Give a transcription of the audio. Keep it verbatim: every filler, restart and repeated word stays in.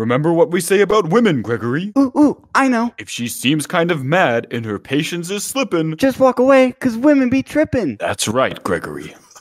Remember what we say about women, Gregory? Ooh, ooh, I know. If she seems kind of mad and her patience is slippin', Just walk away, 'cause women be trippin'. that's right, Gregory.